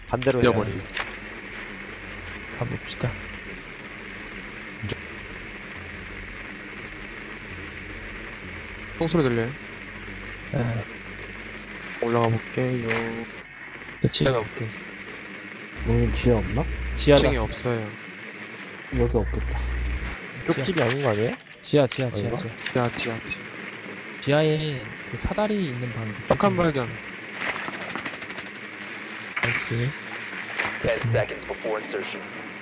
반대로 잊어버리. 해야지. 가봅시다. 총소리 들려요? 네. 올라가 볼게요. 그치. 제가 볼게. 여기 지하 없나? 지하다. 2층에 없어요. 여기 없겠다. 쪽집이 아닌 거 아니에요? 지하. 지하. 지하에 그 사다리 있는 방. 적한 발견. 나이스. 10 seconds before insertion.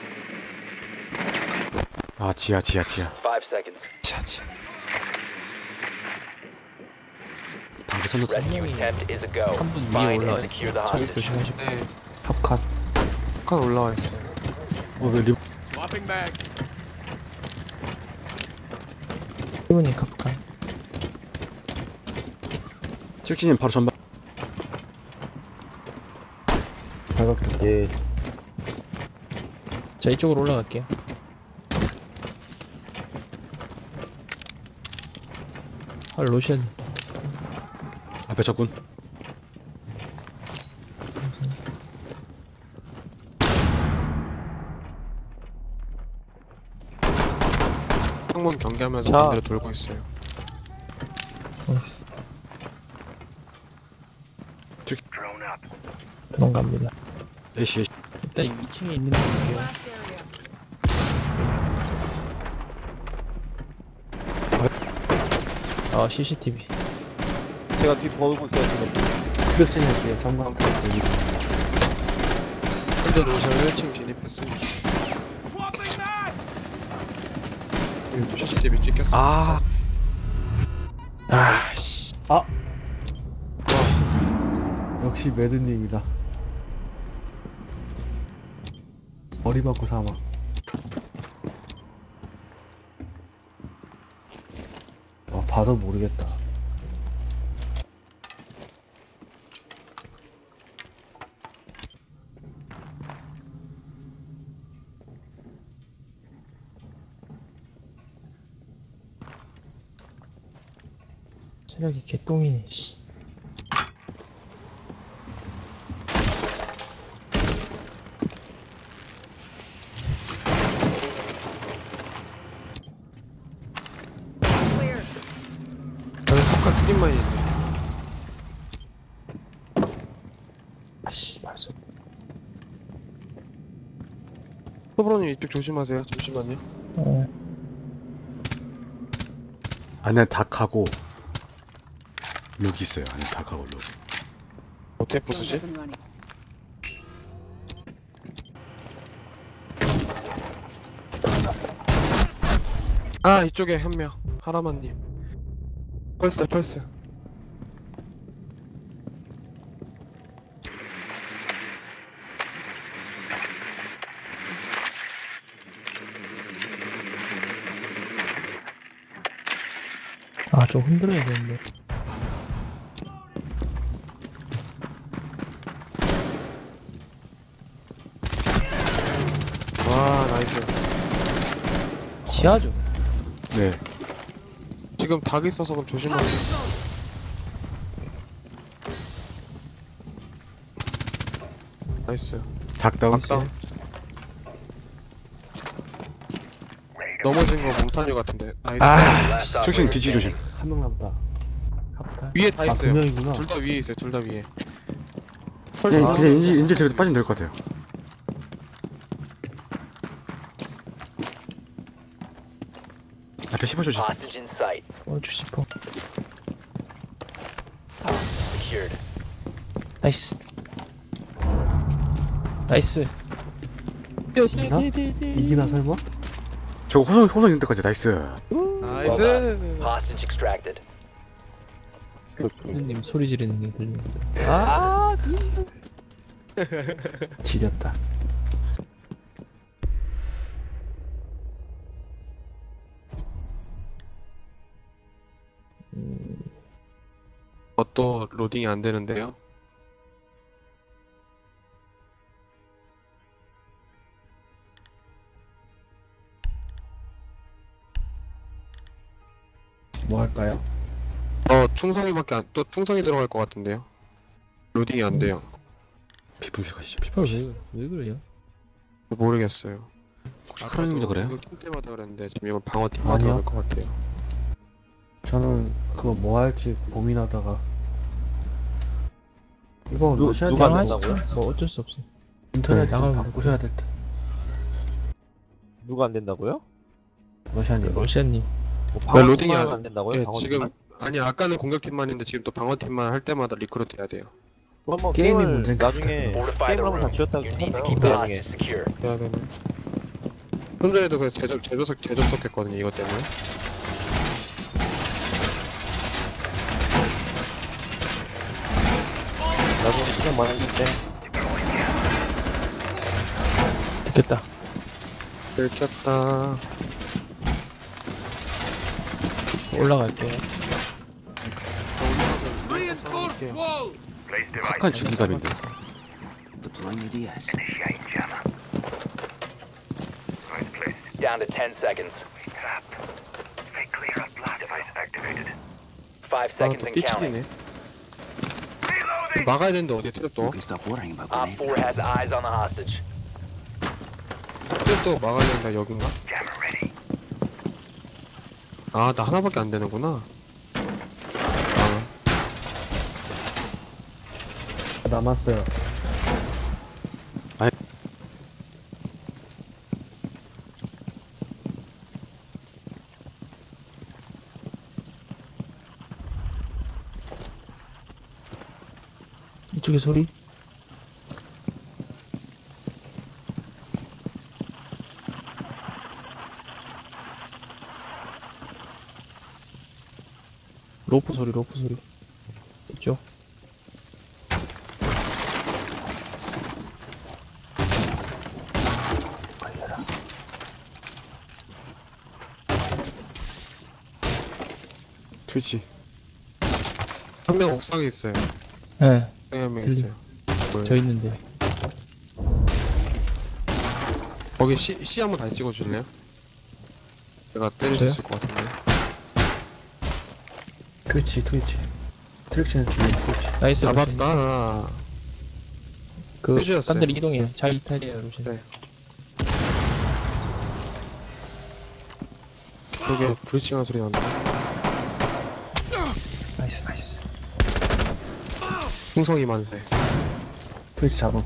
아 지하 5 seconds. 지하. 방금 선졌어. Rescue attempt is a go. 한 분 위에 Find 올라와 and secure the 있어. 저기 hostage. 조심하시고. 네. 탑칸. 칸 올라와 있어요. 왜 리... 이분이 갑칸. 칠치님 바로 전방. 발각할게. 자, 이쪽으로 올라갈게요. 로션. 앞에 적군. 창문 경계하면서 자. 반대로 돌고 있어요. 들어갑니다. 에이씨. 일단 2층에 있는 분 볼게요. CCTV. 제가 뒤 보고 있어요, 지금. 추격진에 뒤에 성광탄 여기. 현재 로션 1층 진입했습니다. CCTV 찍혔어. 아. 씨. 역시 매드님이다. 머리 맞고 사망. 봐도 모르겠다. 체력이 개똥이네, 씨. 저는 석가 트림만이 있네. 아씨, 말씀. 소브로님 이쪽 조심하세요. 잠시만요. 안에 닭하고 룩 있어요. 안에 닭하고 룩. 어떻게 부수지? 아 이쪽에 한 명. 하라만님. 펄스. 좀 흔들어야 되는데. 와 나이스. 지하죠? 네. 지금 닭 있어서 그럼 조심하세요. 나이스. 닭 다운. 닭다운. 넘어진 거 몽타뉴 같은데. 나이스. Last 칠치님 operator 뒤지 조심. standing. 한 명 남았다. 갑칸. 위에 다 두 있어요. 명이구나. 둘 다 위에 있어요. 둘 다 위에. 그냥 인질 제대로 빠지면 될 것 같아요. 앞에 15초 조심. Hostage in sight. 주시퍼. Secured. 나이스. 나이스. 이기나? 이기나 설마? 저거 호성 있는 데까지 나이스. 나이스. Hostage extracted. 님 소리 지르는 게 들리는데. 지렸다. 또 로딩이 안 되는데요. 뭐 할까요? 충성이밖에 또 충성이 들어갈 것 같은데요. 로딩이 안 돼요. 비품실 가시죠. 헐, 비품실. 왜 그래요? 모르겠어요. 혹시 크라님도 그래요? 이거 팀 때마다 그랬는데 지금 이건 방어 팀마다 아니요. 그럴 것 같아요. 저는 그거 뭐 할지 고민하다가 이거 러시아한테 누가 안 안 하시죠. 된다고요? 뭐 어쩔 수 없어. 인터넷 네, 나가면 바꾸셔야 될 듯. 누가 안 된다고요? 러시아님. 러시아님. 뭐 네, 방어 로딩이 팀만 안- 안 된다고요? 예, 방어 지금 팀만? 아니 아까는 공격팀만 했는데 지금 또 방어팀만 할 때마다 리크루트 해야 돼요. 그럼 뭐 게임이 게임을 문제인가 나중에 Fortify the 게임을 한번 다 room. 지웠다 You need to 한다 keep the 나중에. hostage secure. 해야 되네. 좀 전에도 그 재접속했거든요 이것 때문에. 나중에 시간 많을 때 듣겠다. 들켰다. 올라갈게요. 카칸 죽이갑인데. Down to 10 seconds. 5 seconds 아또 and counting. 삐치기네. 막아야 되는데 어디에 트랩도? Op 4 has eyes on the hostage. 트랩도 막아야 된다 여긴가? 아 나 하나밖에 안 되는구나. 아 남았어요. 이쪽에 소리? 로프 소리, 로프 소리. 있죠? 트위치. 한 명 옥상에 있어요. 네, 한 명 들리- 있어요. 저 있는데. 거기 C 한번 다시 찍어줄래요? 내가 때릴 수 저요? 있을 것 같은데. 트위치. 트릭치는 뒤에 트위치. 나이스. 러시아님. 잡았다. 그, 해주셨어요. 딴 데로 이동해요. 잘 이탈리아요, 러시아. 네. 그게 브리칭한 소리 난다. 나이스, 나이스. 풍성이 만세. 트위치 잡아.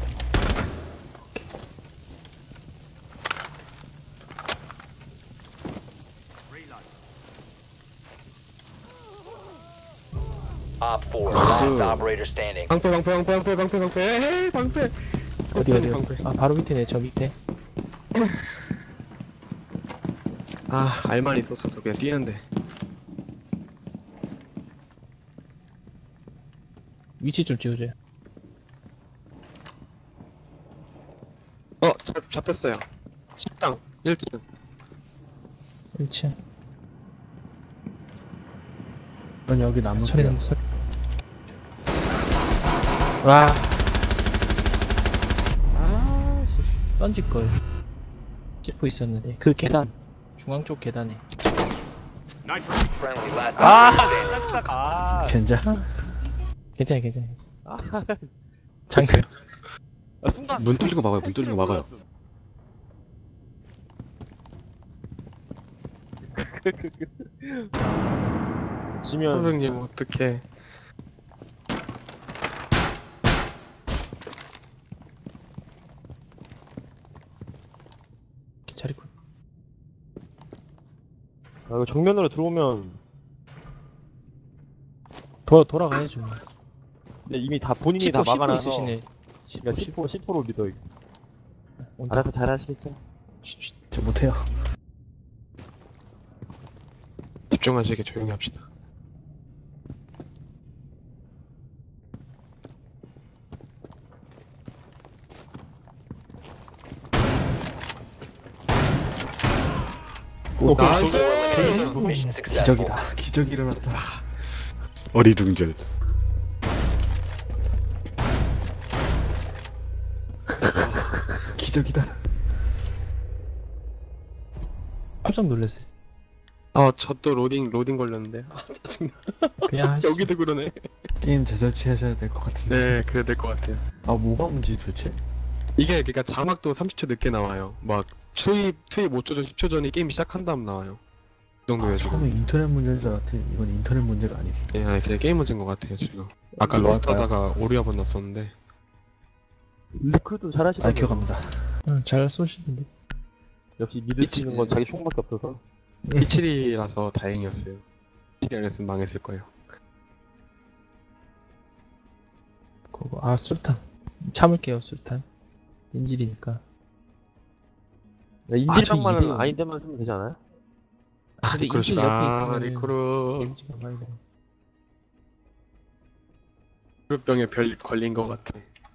Op 4, last operator standing. 방패. 에헤이, 방패. 어디, 어디, 방패. 어디. 아, 바로 밑에네, 저 밑에. 아, 알만 있었어도 그냥 뛰는데. 위치 좀 찍어줘요. 잡혔어요. 식당 1층. 1층. 넌 여기 남을게요. 소리 난다, 소리. 와. 아, 씨. 던질걸. 찍고 있었는데. 그 계단. 중앙 쪽 계단에. Friendly last operator standing. 아, 괜찮아. 괜찮아, 괜찮아. 아, 장난. 순간 문 뚫린 거 막아요. 문 뚫린 거 막아요. 지면 선생님 어떡해. 기차리군. 아, 이거 정면으로 들어오면 돌아가야죠. 근데 이미 다 본인이 씹고 다 씹고 막아놔서 있으시네. 그러니까 10%로 믿어 이거. 온다. 알아서 잘하시겠죠? 저 못해요. 집중하시게 조용히 합시다. 나이스! Mission successful. 기적이다. 기적이 일어났다. 어리둥절. 기적이다. 깜짝 놀랐어요. 저 또 로딩 걸렸는데. 아, 짜증나. 그냥 하시. 여기도 그러네. 게임 재설치하셔야 될 것 같은데. 네, 그래야 될 것 같아요. 아 뭐가 문제지 도대체? 이게 그러니까 자막도 30초 늦게 나와요. 막 투입 5초 전 10초 전에 게임 시작한 다음 나와요. 그 정도예요 지금. 처음에 인터넷 문제인 줄 알았더니 이건 인터넷 문제가 아니고. 예, 아니, 그냥 게임 문제인 것 같아요 지금. 아까 뭐 러스트 할까요? 하다가 오류 한번 났었는데. 리크루트 잘하시던데. 아 기억합니다. 응, 잘 쏘시는데. 역시 믿을 수 있는 건 자기 총밖에 없어서. 17이라서 다행이었어요. 17이 아니었으면 망했을 거예요. 그거, 아, 수류탄. 참을게요, 수류탄. 인질이니까. 인질방만은 이대요. 아닌데만 쓰면 되지 않아요? 아, 근데 인질 옆에 아, 있으면 리크루. 데미지가 많이 나. 루병에 별 걸린 것 같아.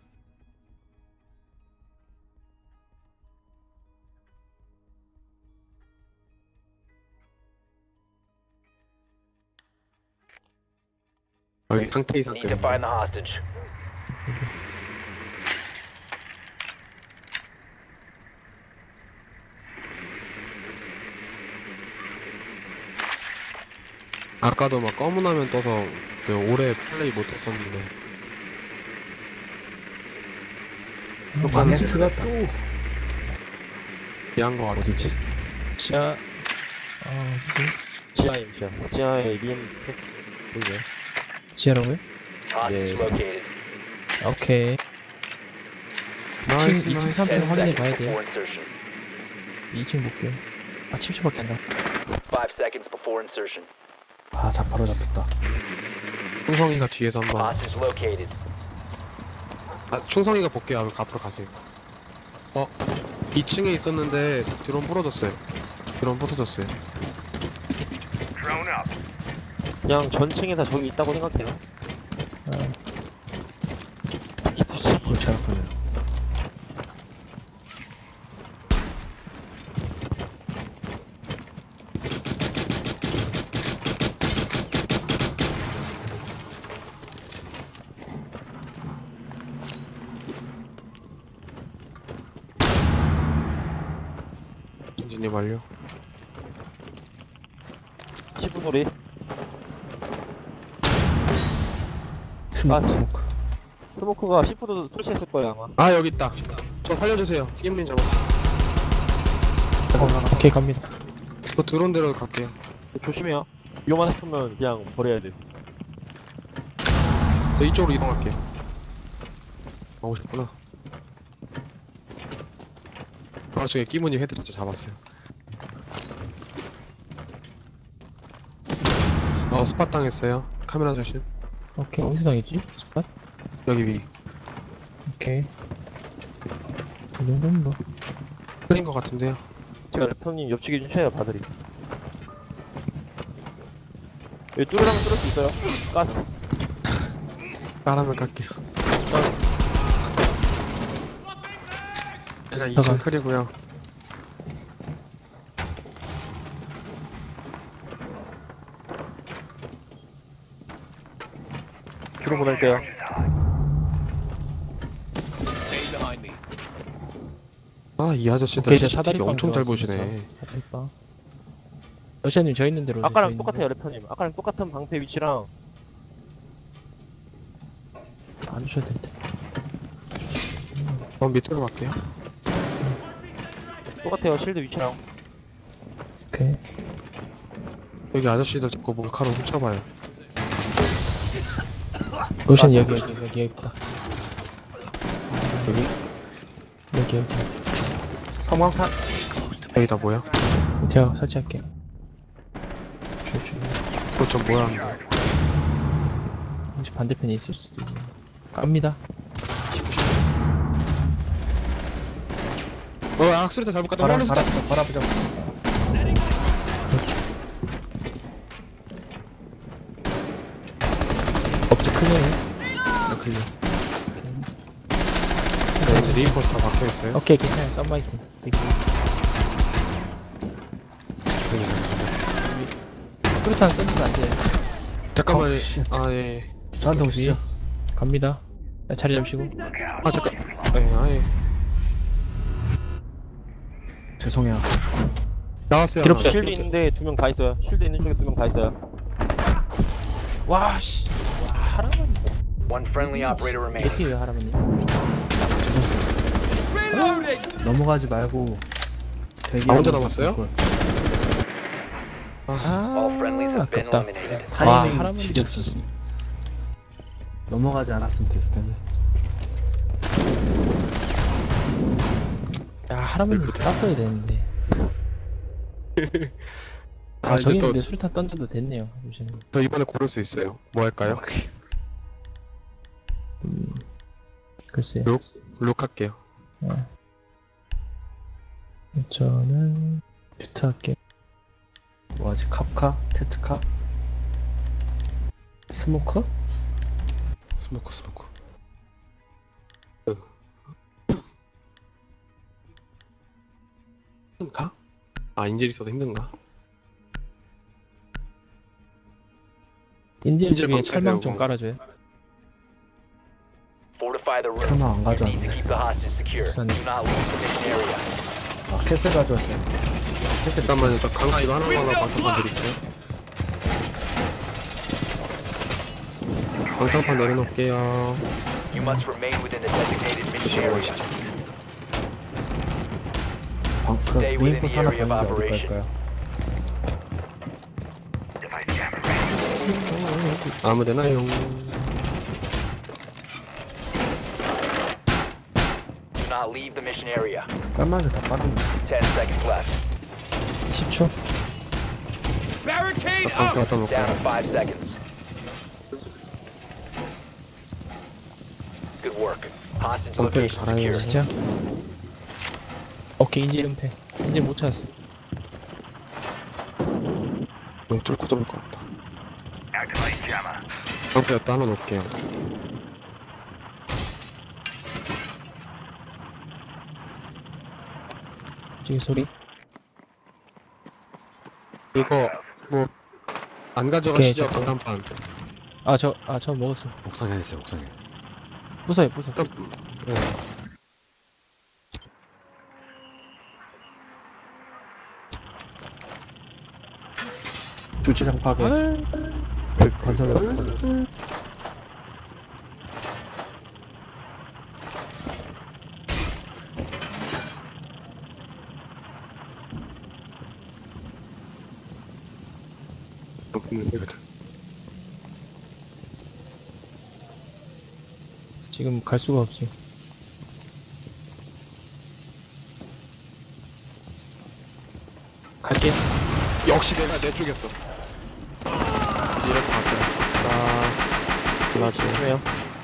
여기 상태 이상 Need to find the hostage. 아까도 막 검은 화면 떠서 그 오래 플레이 못했었는데. 마네트가 또 이한 거 같아. 어디지? 지하, 아, 어디지? 지하임, 지하. 지하에 리엠 보이네. 지하라고요? Hostage Yeah. located. 오케이. 나이스 2층, 2층 나이스. 3층 10 확인해 seconds 봐야 돼요. before insertion. 2층 볼게요. 아, 7초밖에 안 나. 5 seconds before insertion. 아 바로 잡혔다. 충성이가 뒤에서 한번. Hostage located. 아, 충성이가 볼게요. 앞으로 가세요. 2층에 있었는데 드론 부러졌어요. 드론 부서졌어요. 그냥 전층에 다 저기 있다고 생각해요. 골치 아프네. 엔진이 완료. 10분 소리. 스모크 스모크. 스모크가 10분도 설치했을 거예요, 아마. 아 여기 있다. 저 살려주세요. 게임린 잡았어. 오케이, 갑니다. 저 드론대로 갈게요. 조심해요. 위험하다 싶으면 그냥 버려야 돼. 저 이쪽으로 이동할게요. 오셨구나. 아 저기 끼무님 헤드 진짜 잡았어요. 스팟 당했어요. 카메라 조심. 오케이, 어디서 당했지? 스팟? 여기 위. 오케이. 이 정도면 뭐. 틀린 것 같은데요. 제가 랩터님 옆치기 좀 쳐요, 바들이. 여기 뚫으라면 뚫을 수 있어요. 가스. 까라면 깎게요. 일단 잠깐. 2층 클이고요. 뒤로 보낼게요. 아 이 아저씨들 오케이, 이제 CCTV 사다리빵 엄청 잘 들어갔습니다. 보시네. 사다리빵. 러시아님 저 있는 대로. 아까랑 똑같아요, 랩터님. 아까랑 똑같은 방패 위치랑. 안 주셔도 될 듯. 밑으로 갈게요. 똑같아요, 실드 위치랑. 오케이. 여기 아저씨들 자꾸 몰카로 훔쳐봐요. 로션 여기 있다. 여기. 성광탄. 여기다 뭐야? 제가 설치할게요. 저 뭐야 하는데. 혹시 반대편에 있을 수도 있는. 깝니다. 악수리다 잘못 갔다. 바람 멀리서 바람 바람 좀. 업체 클리어네. 클리어. 이제 리인포스 다 박혀있어요. 오케이, 괜찮아요. 썬바이팅. 되게. 수류탄 던지면 안 돼요. 잠깐만. 어, 씨. 예. 저한테 오시죠. 갑니다. 자리 잡으시고. 잠깐. 아예. 죄송해요. 나왔어요. 드롭 하나. 실드 있는데 2명 다 있어요. 실드 있는 쪽에 2명 다 있어요. 와, 씨. 와, 하라면. One friendly operator remaining. 개피예요, 하라면님. 넘어가지 말고 되게 혼자 남았어요? All friendlies have been 아깝다. eliminated. 타이밍 하라면 지렸어. 넘어가지 않았으면 됐을 텐데. 야 하라면 땄어야 되는데. 아, 저기 이제 있는데 술탄 던져도 됐네요. 요즘은. 저 이번에 고를 수 있어요. 뭐 할까요? 글쎄. 룩 할게요. 저는 뮤트 할게. 뭐하지? 캅카? 테트카? 스모커? 스모크 스모크. 힘든가? 아, 인질 있어서 힘든가? 인질 인질 쪽에 방패 철망 좀 세우고. 깔아줘요. Fortify the room. 설마 안 You need to 가져왔네. keep the hostage secure. Son. Do not leave the mission area. 아, 캐슬 가져왔어요. 잠깐만요. 저 강화 이거 하나만 방탄판 드릴게요. 방탄판 내려놓을게요. You must remain within the designated mission area. 방크, Stay within 리인포스 the 하나 area of 가는데 어디 operation. 갈까요? 아무데나요. Do not leave the mission area. 깔만하게 다 깔았네. 10 seconds left. 10초. 방탄 갖다 놓을게요. Down to 5 seconds. Good work. Hostage 방패를 location 달아요. secure. 시작. 오케이 인질 은폐. 인질 못 찾았어. 뚫고 잡을 것 같다. 방패 갖다 하나 놓을게요. 지금 소리. 이거 뭐 안 오케이, 가져가시죠? 저거. 방탄판. 저 먹었어. 옥상에 있어요 옥상에. 부숴요 부숴. 일단 네. 주차장 파괴. 건설로 바꿔줘. 지금 갈 수가 없지. 갈게. 역시 내가 내 쪽이었어. 이렇게 갈게요. 자, 나 조심해요.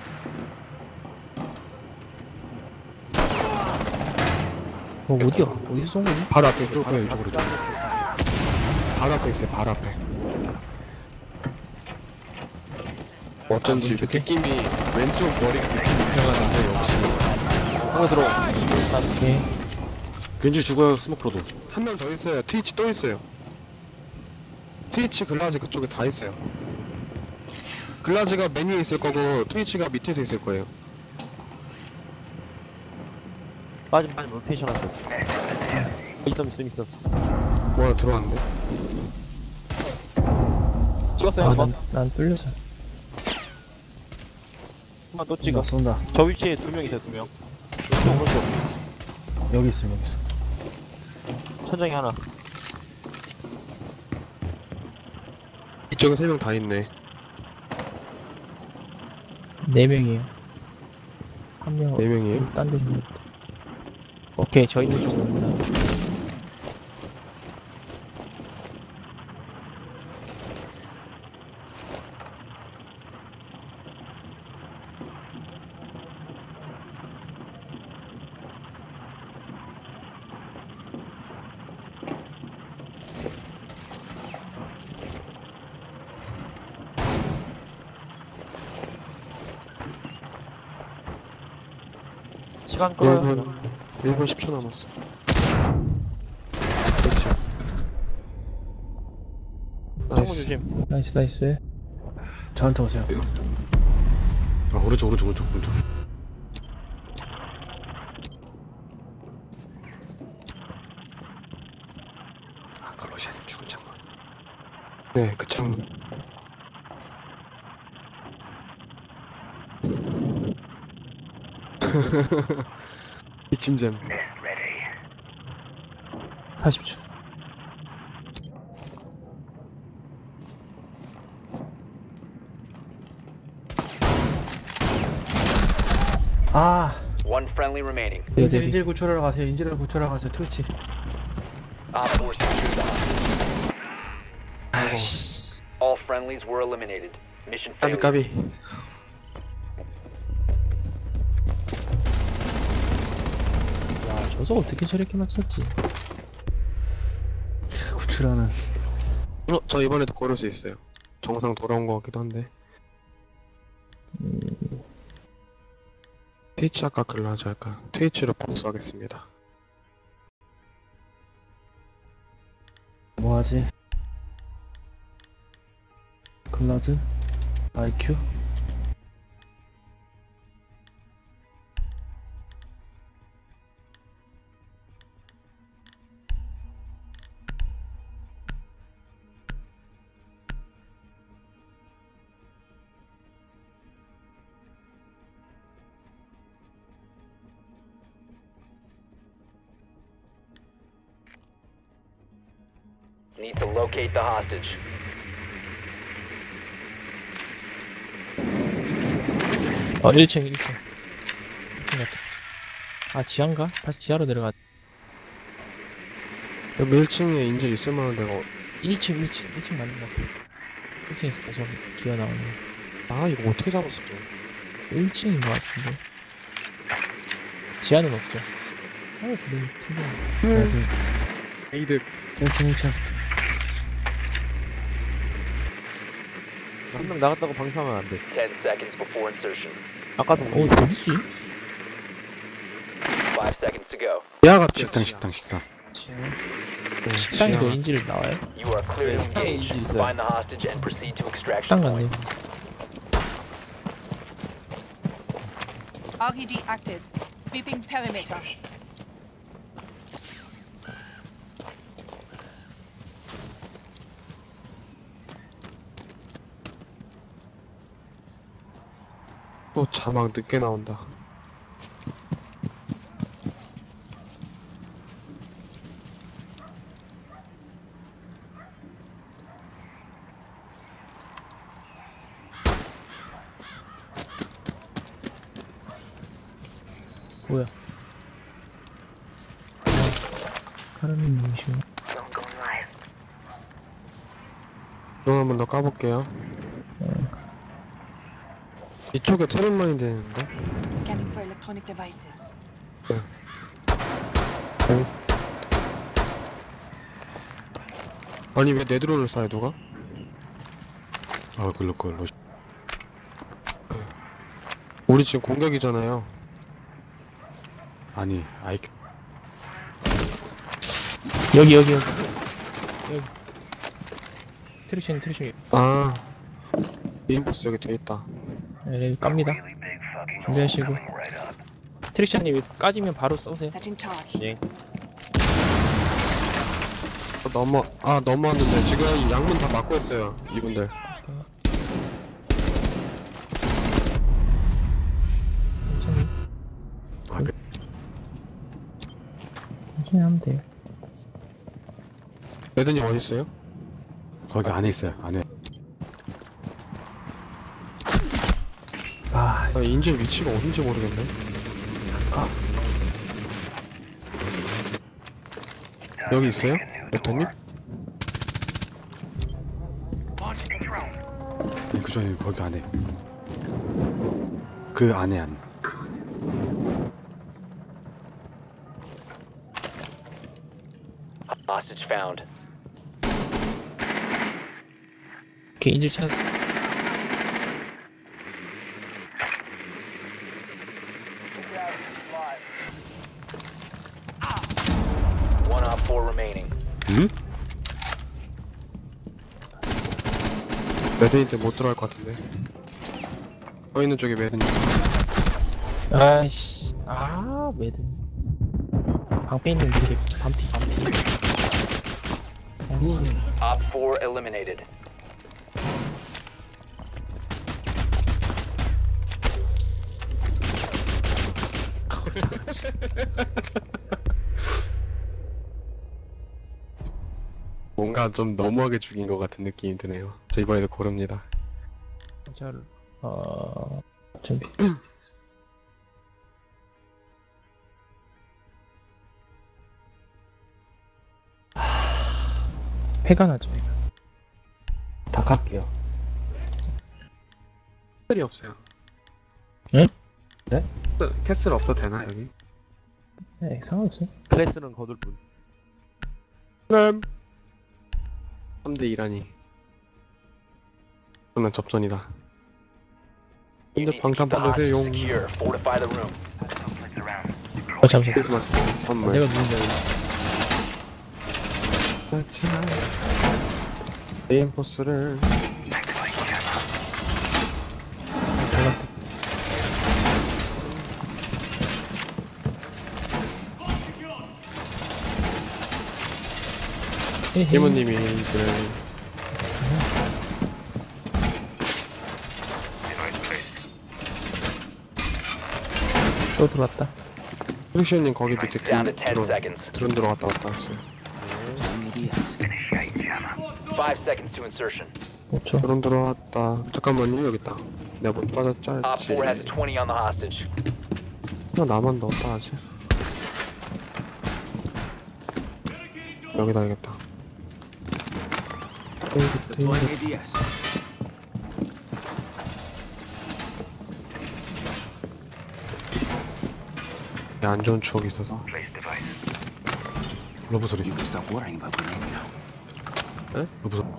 어디야? 어디서 쏜 거지? 바로 앞에 있어. 이쪽으로 이쪽으로. 바로 앞에 있어요. 바로 앞에. 어쩐지 왼쪽에? 느낌이 왼쪽 머리가 느낌이 이상하던데 역시 한번 들어. 오케이. 겐지 죽어요 스모크로도. 한 명 더 있어요. 트위치 또 있어요. 트위치 글라즈 그쪽에 다 있어요. 글라즈가 맨 위에 있을 거고 트위치가 밑에서 있을 거예요. 빠짐 로테이션 하세요. 있어. 뭐 하나 들어왔는데? 찍었어요 한 번. 난 뚫려서. 한 번 또 쏜다, 찍어. 쏜다. 저 위치에 2명 있어요 2명. 오른쪽. 여기 있어, 여기 있어. 천장에 하나. 이쪽에 3명 다 있네. 4명이에요. 한 명. 4명이에요? 딴 데 있는 것 같아. 오케이 저 있는 쪽으로 옵니다. 시간 끌어요. 1분 10초 남았어. 그렇지. 창문 나이스. 조심. 나이스. 저한테 오세요. 아 오른쪽. 아까 러시아님 죽은 창문. 네, 그 창문. 기침잼. 40초. 아 One friendly remaining. 네네. 인질 구출하러 가세요. 인질을 구출하러 가세요. 트위치. Op 4 secured the hostage. 아이씨. All friendlies were eliminated. Mission 까비 failure. 까비. 야, 저거 어떻게 저렇게 맞췄지? 구출하는. 저 이번에도 고를 수 있어요. 정상 돌아온 것 같기도 한데. 트위치 할까 글라즈 할까? 트위치로 복수하겠습니다. 뭐하지? 글라즈? IQ? Need to locate the hostage. 어, 1층 같다. 아, 지하인가? 다시 지하로 내려가. 여기 1층에 인질 있을 만한 데가 1층 맞는 것 같아. 1층에서 계속 기어 나오는 거. 아 이거 어떻게 잡았어 또? 1층인 것 같은데. 지하는 없죠. 아유, 그래, 튕겨. 에이드 1층. 한 명 나갔다고 방심하면 안 돼. 10 seconds before insertion. 아까도 어, 어디지? 5 seconds to go. 지하 같아. 식당. 지하. 식당에도 인질 나와요? You are clear to 식당에 engage. 인질 있어요. Find the hostage and proceed to extraction 식당 같네. point. RED active. Sweeping perimeter. 또 자막 늦게 나온다. 뭐야? 카르민 님이시고. 드론 한 번 더 까볼게요. 이쪽에 트랩만이 되는데? Scanning for electronic devices. 아니 왜 내 드론을 쏴요 누가? 아 글로 우리 지금 공격이잖아요. 아니 IQ 여기. 트릭션. 아 인버스 여기 돼있다. 네, 깝니다. 준비하시고. 트릭션님 까지면 바로 쏘세요. Setting charge. 넘어왔는데 지금 양문 다 막고 있어요 이분들. 괜찮아요. 아, 네. 이렇게 하면 돼요. 매드님 어딨어요? 거기 안에 있어요. 안에. 나 인질 위치가 어딘지 모르겠네. 여기 있어요? 레터님? 그 전에 거기 안에. 그 안에. Hostage found. 오케이, 인질 찾았어. One op 4 remaining. 응? 매드님한테 못 들어갈 것 같은데. 서 있는 쪽에 매드님. 아이씨. 매든. 방패 있는데 이렇게 반피. 나이스. Op 4 eliminated. 뭔가 좀 너무하게 죽인 것 같은 느낌이 드네요. 저 이번에도 고릅니다. 잘, 준비. 회가 나죠, 회가. 다 갈게요. 캐슬이 없어요. 응? 네? 캐슬 없어도 되나 여기? 네, 상관없어요. 클래스는 거둘 뿐. 그럼 3대 2라니. 그러면 접전이다. You 근데 need to 방탄 keep the 받으세요. hostage secure. Fortify the room. 잠시만. 크리스마스 선물. 내가 누군지 알아. 레인포스를 이모님이 이제 또 들어왔다. 프릭션님 거기 밑에 Down to 10 드론 seconds. 드론 들어갔다 왔다 했어요. 5 seconds to insertion. 5초. 드론 들어왔다. 잠깐만요 여기 있다. 내가 못 빠졌지. Op 4 has 20 on the hostage. 나만 넣었다 하지. 여기다 해야겠다. 안 좋은 추억이 있어서. 러브 소리. 에? 러브 소리.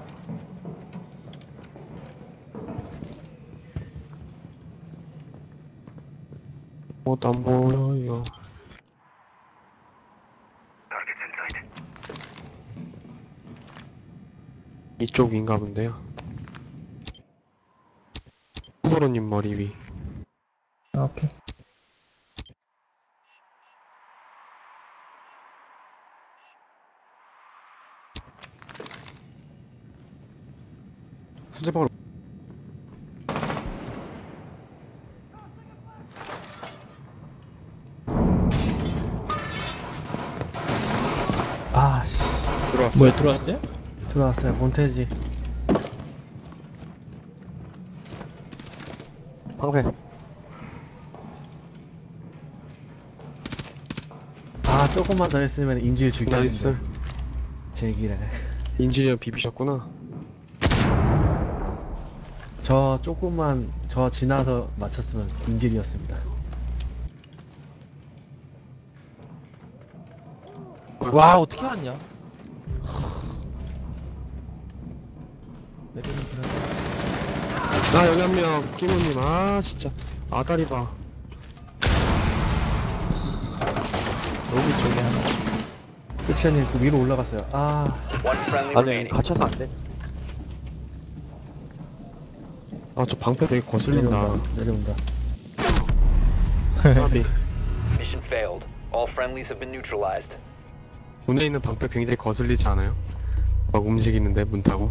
안 보여요. 이쪽인가 본데요. 후보로님 머리 위. 아, 오케이. 수제방으로. 아, 씨. 들어왔어. 뭐야, 들어왔어요? 들어왔어요. 몬테지. 방패. 아, 조금만 더 했으면 인질 나이스. 죽였는데. 제기를. 인지니어 비비셨구나. 저 조금만 저 지나서 맞췄으면 인질이었습니다. 와, 어떻게 알았냐? 레벨은 그래. 나 여기 한 명. 끼모님. 아 진짜. 아다리 봐. 여기 쪽에 하나. 픽션님 그 위로 올라갔어요. 아, One friendly 아니, remaining. 갇혀서 안 돼. 아 저 방패 되게 거슬린다. 내려온다. 까비. Mission failed. All friendlies have been neutralized. 문에 있는 방패 굉장히 거슬리지 않아요? 막 움직이는데 문 타고.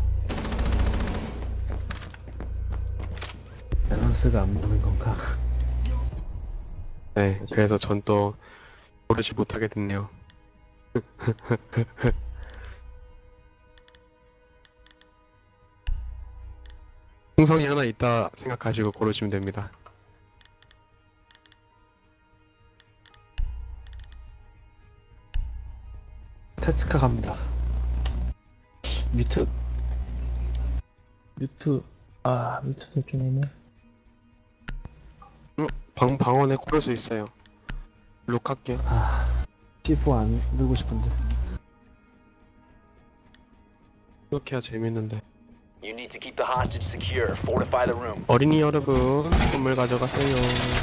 밸런스가 안 맞는 건가? 네. 그래서 전 또 고르지 못하게 됐네요. 풍성이 하나 있다 생각하시고 고르시면 됩니다. 테스카 갑니다. 뮤트. 뮤트도 좀 애매. 방원에 고를 수 있어요. 룩 할게요. C4 안 들고 싶은데. 이렇게 해야 재밌는데. You need to keep the hostage secure. Fortify the room. 어린이 여러분 선물 가져가세요.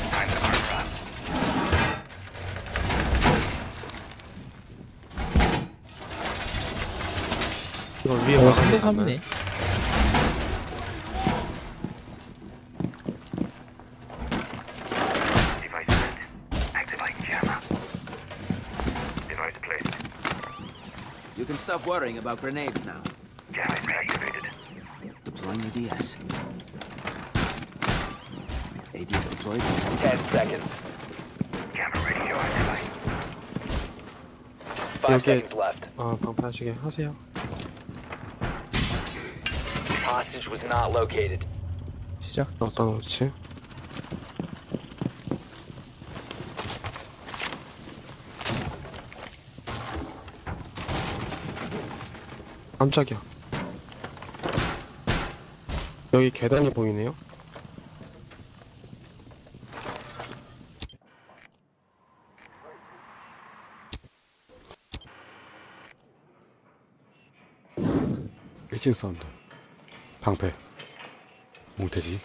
이거 위에 오, 막아야 3대 3이네. You can stop worrying about grenades now. Jamming reactivated. Deploying ADS. ADS deployed. 10 seconds. Camera radio activated. Five Okay. seconds left. 아 방패하시게 하세요. Hostage was not located. 시작. 어디다 놓지? 깜짝이야. 여기 계단이 보이네요. 일찍 사운드. 방패. 몽태지.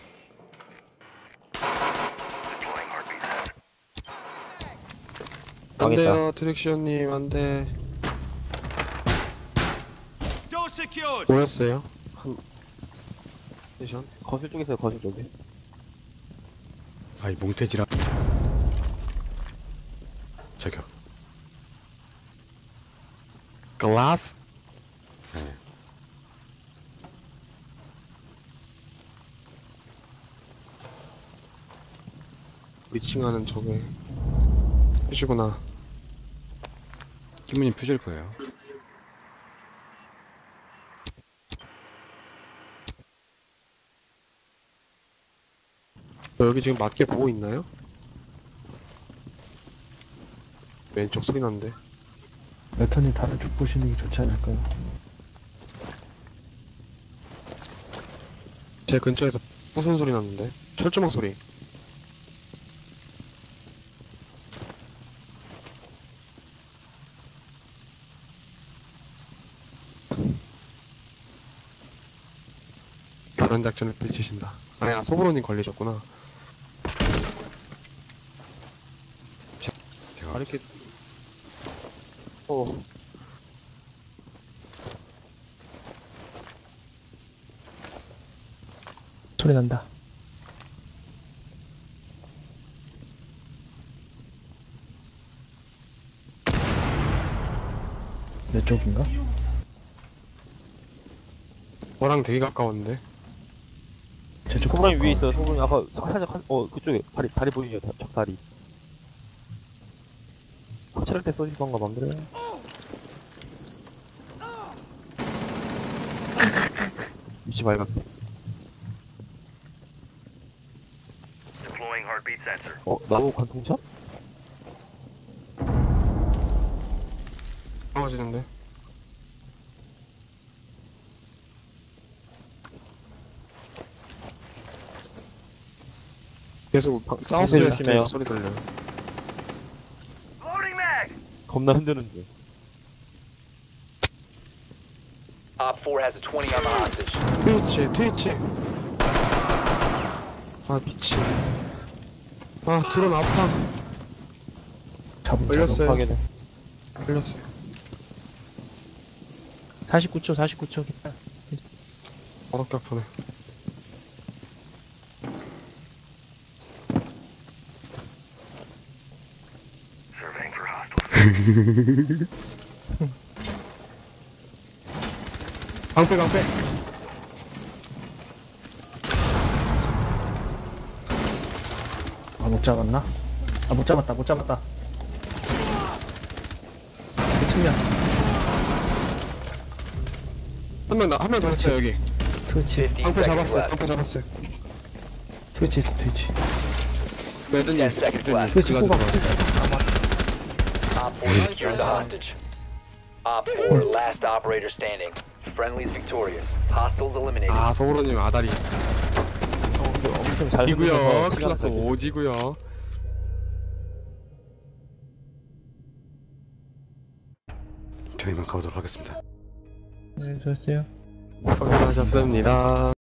안돼요 트릭시오님 안돼. 뭐였어요? 미션? 거실 쪽에 있어요, 거실 쪽에. 아이 몽태지라. 저격. 글라스? 네. 위칭하는 저게 휴지구나. 김문님 퓨즈일 거예요. 여기 지금 맞게 보고 있나요? 왼쪽 소리 난데. 레터님 다른 쪽 보시는 게 좋지 않을까요? 제 근처에서 부순 소리 났는데. 철조망 소리. 그런 작전을 펼치신다. 아야 소브로님 걸리셨구나. 제가 이렇게 소리 난다. 내 쪽인가? 저랑 되게 가까웠는데. 제 쪽. 소문이 위에 있어요, 소문이. 아까 살짝, 그쪽에, 다리 보이죠, 적 다리. 확실할 때 쏘시던가 만들어요. 위치 발각. 나무 관통샷? 떨어지는데. 계속 사우스에 조심해요. 소리 들려요. 겁나 흔드는 중. Op 4 has a 20 on the hostage. 트위치. 아 미친. 아 드론 아파. 걸렸어요. 확인해. 걸렸어요. 49초 기다. 어렵게 아프네. 방패. 아, 못 잡았나? 아, 못 잡았다. 그 측면. 한 명 더 했어요 여기. 트위치, 15 방패 seconds 잡았어요. left. 방패 잡았어요. 트위치 있어, 트위치. 매드님 10 seconds left. 트위치 후방. Op 4 secured the hostage. Op 4, last operator standing. Friendly's victorious. Hostiles eliminated. 아 서브로님 아다리. 엄청 잘 이구요. 흔들어서 클라스 시간 끌기. 5지구요. 저희만 가보도록 하겠습니다. 네, 좋았어요. 고생하셨습니다.